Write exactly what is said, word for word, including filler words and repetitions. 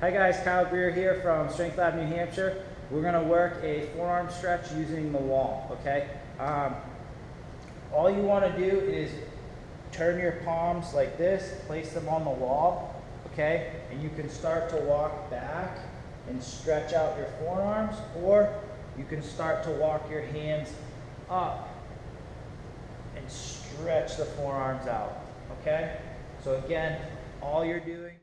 Hi guys, Kyle Greer here from Strength Lab New Hampshire. We're going to work a forearm stretch using the wall, okay? Um, all you want to do is turn your palms like this, place them on the wall, okay? And you can start to walk back and stretch out your forearms, or you can start to walk your hands up and stretch the forearms out, okay? So again, all you're doing